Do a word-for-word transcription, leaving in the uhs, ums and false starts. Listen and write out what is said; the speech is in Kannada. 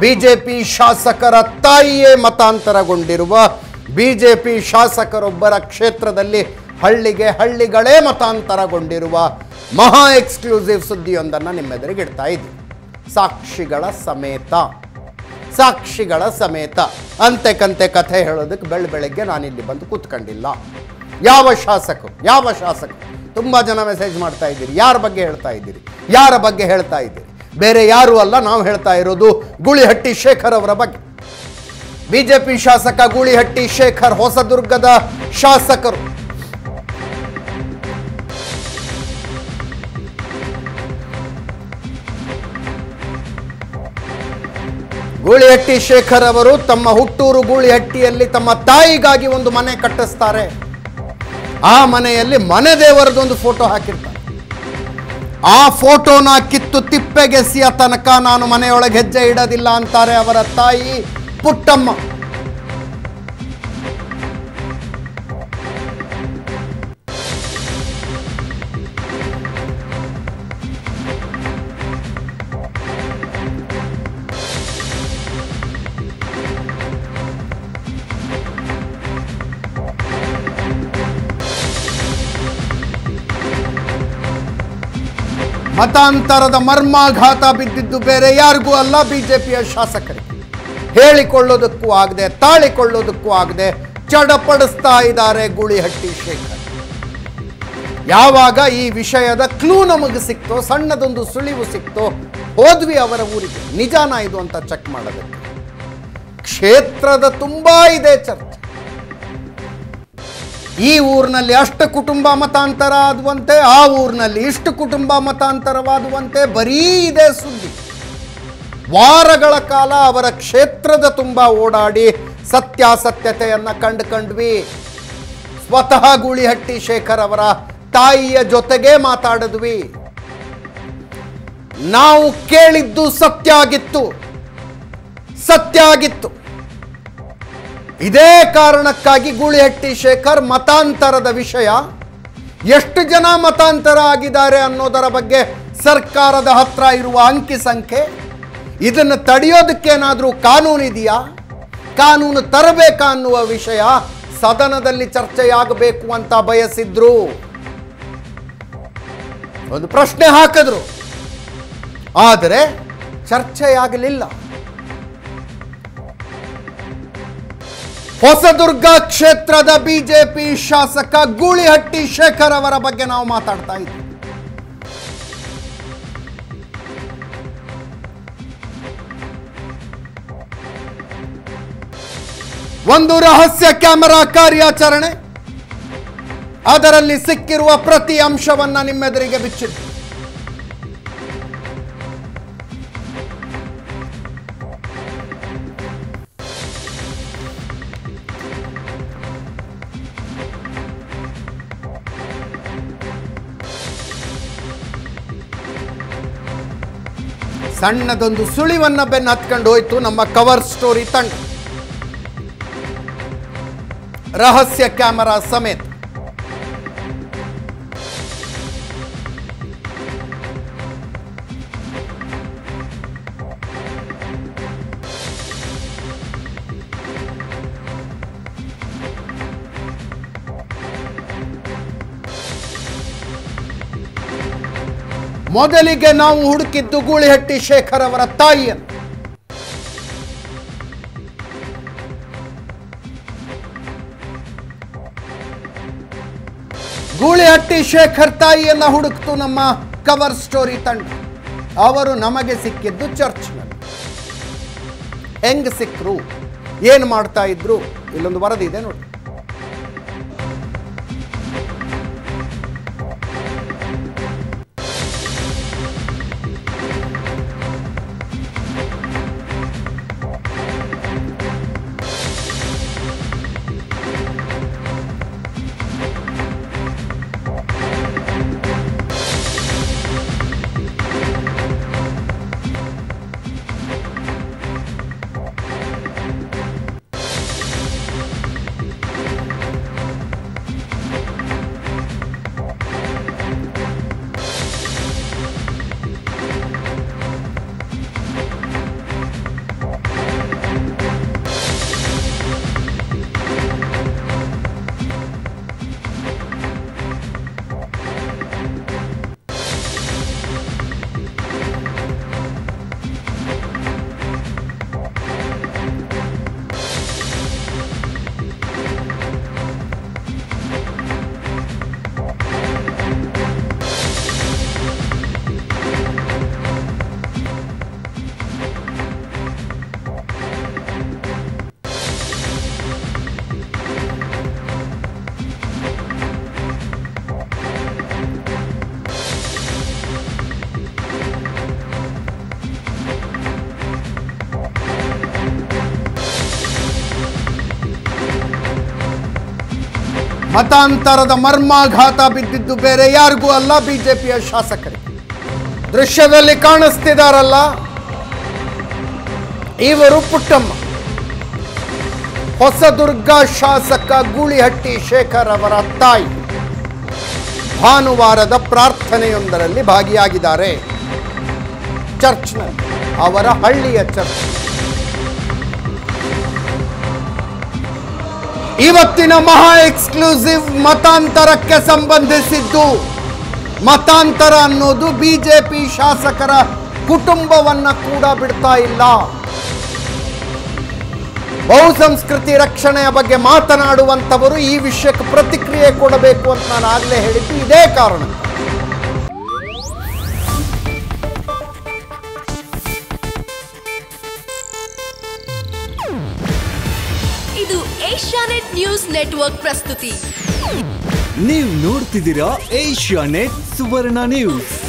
ಬಿಜೆಪಿ ಶಾಸಕರ ತಾಯಿಯೇ ಮತಾಂತರಗೊಂಡಿರುವ ಬಿಜೆಪಿ ಶಾಸಕರೊಬ್ಬರ ಕ್ಷೇತ್ರದಲ್ಲಿ ಹಳ್ಳಿಗೆ ಹಳ್ಳಿಗಳೇ ಮತಾಂತರಗೊಂಡಿರುವ ಮಹಾ ಎಕ್ಸ್ಕ್ಲೂಸಿವ್ ಸುದ್ದಿಯೊಂದನ್ನು ನಿಮ್ಮೆದುರಿಗೆ ಇಡ್ತಾ ಇದ್ದೀವಿ. ಸಾಕ್ಷಿಗಳ ಸಮೇತ ಸಾಕ್ಷಿಗಳ ಸಮೇತ ಅಂತೆ ಕಂತೆ ಕಥೆ ಹೇಳೋದಕ್ಕೆ ಬೆಳ ಬೆಳಗ್ಗೆ ನಾನಿಲ್ಲಿ ಬಂದು ಕೂತ್ಕೊಂಡಿಲ್ಲ. ಯಾವ ಶಾಸಕರು ಯಾವ ಶಾಸಕರು ತುಂಬ ಜನ ಮೆಸೇಜ್ ಮಾಡ್ತಾ ಇದ್ದೀರಿ. ಯಾರ ಬಗ್ಗೆ ಹೇಳ್ತಾ ಇದ್ದೀರಿ ಯಾರ ಬಗ್ಗೆ ಹೇಳ್ತಾ ಇದ್ದೀರಿ? ಬೇರೆ ಯಾರೂ ಅಲ್ಲ, ನಾವು ಹೇಳ್ತಾ ಇರೋದು ಗೂಳಿಹಟ್ಟಿ ಶೇಖರ್ ಅವರ ಬಗ್ಗೆ. ಬಿಜೆಪಿ ಶಾಸಕ ಗೂಳಿಹಟ್ಟಿ ಶೇಖರ್ ಹೊಸದುರ್ಗದ ಶಾಸಕರು. ಗೂಳಿಹಟ್ಟಿ ಶೇಖರ್ ಅವರು ತಮ್ಮ ಹುಟ್ಟೂರು ಗೂಳಿಹಟ್ಟಿಯಲ್ಲಿ ತಮ್ಮ ತಾಯಿಗಾಗಿ ಒಂದು ಮನೆ ಕಟ್ಟಿಸ್ತಾರೆ. ಆ ಮನೆಯಲ್ಲಿ ಮನೆ ದೇವರದೊಂದು ಫೋಟೋ ಹಾಕಿರ್ತಾರೆ. ಆ ಫೋಟೋನ ಕಿತ್ತು ತಿಪ್ಪೆಗೆಸಿಯ ತನಕ ನಾನು ಮನೆಯೊಳಗೆ ಹೆಜ್ಜೆ ಇಡೋದಿಲ್ಲ ಅಂತಾರೆ ಅವರ ತಾಯಿ ಪುಟ್ಟಮ್ಮ. ಮತಾಂತರದ ಮರ್ಮಾಘಾತ ಬಿದ್ದಿದ್ದು ಬೇರೆ ಯಾರಿಗೂ ಅಲ್ಲ, ಬಿಜೆಪಿಯ ಶಾಸಕರಿಗೆ. ಹೇಳಿಕೊಳ್ಳೋದಕ್ಕೂ ಆಗದೆ ತಾಳಿಕೊಳ್ಳೋದಕ್ಕೂ ಆಗದೆ ಚಡಪಡಿಸ್ತಾ ಇದ್ದಾರೆ ಗೂಳಿಹಟ್ಟಿ ಶೇಖರ್. ಯಾವಾಗ ಈ ವಿಷಯದ ಕ್ಲೂ ನಮಗೆ ಸಿಕ್ತೋ, ಸಣ್ಣದೊಂದು ಸುಳಿವು ಸಿಕ್ತೋ, ಹೋದ್ವಿ ಅವರ ಊರಿಗೆ. ನಿಜಾನ ಇದು ಅಂತ ಚೆಕ್ ಮಾಡೋದಕ್ಕೆ. ಕ್ಷೇತ್ರದ ತುಂಬಾ ಇದೆ ಚರ್ಚೆ. ಈ ಊರಿನಲ್ಲಿ ಅಷ್ಟು ಕುಟುಂಬ ಮತಾಂತರ ಆದುವಂತೆ, ಆ ಊರಿನಲ್ಲಿ ಇಷ್ಟು ಕುಟುಂಬ ಮತಾಂತರವಾದುವಂತೆ ಬರೀ ಇದೆ ಸುದ್ದಿ. ವಾರಗಳ ಕಾಲ ಅವರ ಕ್ಷೇತ್ರದ ತುಂಬ ಓಡಾಡಿ ಸತ್ಯಾಸತ್ಯತೆಯನ್ನ ಕಂಡುಕೊಂಡ್ವಿ. ಸ್ವತಃ ಗೂಳಿಹಟ್ಟಿ ಶೇಖರ್ ಅವರ ತಾಯಿಯ ಜೊತೆಗೆ ಮಾತಾಡಿದ್ವಿ. ನಾವು ಕೇಳಿದ್ದು ಸತ್ಯ ಆಗಿತ್ತು ಸತ್ಯ ಆಗಿತ್ತು ಇದೇ ಕಾರಣಕ್ಕಾಗಿ ಗೂಳಿಹಟ್ಟಿ ಶೇಖರ್ ಮತಾಂತರದ ವಿಷಯ, ಎಷ್ಟು ಜನ ಮತಾಂತರ ಆಗಿದ್ದಾರೆ ಅನ್ನೋದರ ಬಗ್ಗೆ ಸರ್ಕಾರದ ಹತ್ರ ಇರುವ ಅಂಕಿ ಸಂಖ್ಯೆ, ಇದನ್ನು ತಡೆಯೋದಕ್ಕೇನಾದರೂ ಕಾನೂನು ಇದೆಯಾ, ಕಾನೂನು ತರಬೇಕಾ ಅನ್ನುವ ವಿಷಯ ಸದನದಲ್ಲಿ ಚರ್ಚೆಯಾಗಬೇಕು ಅಂತ ಬಯಸಿದ್ರು. ಒಂದು ಪ್ರಶ್ನೆ ಹಾಕಿದ್ರು, ಆದರೆ ಚರ್ಚೆಯಾಗಲಿಲ್ಲ. ಹೊಸದುರ್ಗ ಕ್ಷೇತ್ರದ ಬಿಜೆಪಿ ಶಾಸಕ ಗೂಳಿಹಟ್ಟಿ ಶೇಖರ್ ಅವರ ಬಗ್ಗೆ ನಾವು ಮಾತಾಡ್ತಾ ಇದ್ದೀವಿ. ಒಂದು ರಹಸ್ಯ ಕ್ಯಾಮೆರಾ ಕಾರ್ಯಾಚರಣೆ, ಅದರಲ್ಲಿ ಸಿಕ್ಕಿರುವ ಪ್ರತಿ ಅಂಶವನ್ನ ನಿಮ್ಮೆದುರಿಗೆ ಬಿಚ್ಚಿಟ್ಟು ಸಣ್ಣದೊಂದು ಸುಳಿವನ್ನ ಬೆನ್ನು ಹತ್ಕೊಂಡು ಹೋಯ್ತು ನಮ್ಮ ಕವರ್ ಸ್ಟೋರಿ ತಂಡ. ರಹಸ್ಯ ಕ್ಯಾಮೆರಾ ಸಮೇತ ಮೊದಲಿಗೆ ನಾವು ಹುಡುಕಿದ್ದು ಗೂಳಿಹಟ್ಟಿ ಶೇಖರ್ ಅವರ ತಾಯಿಯನ್ನು. ಗೂಳಿಹಟ್ಟಿ ಶೇಖರ್ ತಾಯಿಯನ್ನ ಹುಡುಕ್ತು ನಮ್ಮ ಕವರ್ ಸ್ಟೋರಿ ತಂಡ. ಅವರು ನಮಗೆ ಸಿಕ್ಕಿದ್ದು ಚರ್ಚ್ನಲ್ಲಿ. ಹೆಂಗ್ ಸಿಕ್ಕರು, ಏನು ಮಾಡ್ತಾ ಇದ್ರು, ಇಲ್ಲೊಂದು ವರದಿ ಇದೆ ನೋಡಿ. ಮತಾಂತರದ ಮರ್ಮಾಘಾತ ಬಿದ್ದಿದ್ದು ಬೇರೆ ಯಾರಿಗೂ ಅಲ್ಲ, ಬಿಜೆಪಿಯ ಶಾಸಕರಿಗೆ. ದೃಶ್ಯದಲ್ಲಿ ಕಾಣಿಸ್ತಿದಾರಲ್ಲ ಇವರು ಪುಟ್ಟಮ್ಮ, ಹೊಸದುರ್ಗ ಶಾಸಕ ಗೂಳಿಹಟ್ಟಿ ಶೇಖರ್ ಅವರ ತಾಯಿ. ಭಾನುವಾರದ ಪ್ರಾರ್ಥನೆಯೊಂದರಲ್ಲಿ ಭಾಗಿಯಾಗಿದ್ದಾರೆ ಚರ್ಚ್ನಲ್ಲಿ, ಅವರ ಹಳ್ಳಿಯ ಚರ್ಚ್. ಇವತ್ತಿನ ಮಹಾ ಎಕ್ಸ್ಕ್ಲೂಸಿವ್ ಮತಾಂತರಕ್ಕೆ ಸಂಬಂಧಿಸಿದ್ದು. ಮತಾಂತರ ಅನ್ನೋದು ಬಿಜೆಪಿ ಶಾಸಕರ ಕುಟುಂಬವನ್ನ ಕೂಡ ಬಿಡ್ತಾ ಇಲ್ಲ. ಬಹುಸಂಸ್ಕೃತಿ ರಕ್ಷಣೆಯ ಬಗ್ಗೆ ಮಾತನಾಡುವಂಥವರು ಈ ವಿಷಯಕ್ಕೆ ಪ್ರತಿಕ್ರಿಯೆ ಕೊಡಬೇಕು ಅಂತ ನಾನು ಆಗಲೇ ಹೇಳಿದ್ದು ಇದೇ ಕಾರಣ. ಇದು ಏಷ್ಯಾನೆಟ್ ನ್ಯೂಸ್ ನೆಟ್ವರ್ಕ್ ಪ್ರಸ್ತುತಿ. ನೀವು ನೋಡ್ತಿದ್ದೀರಾ ಏಷ್ಯಾನೆಟ್ ಸುವರ್ಣ ನ್ಯೂಸ್.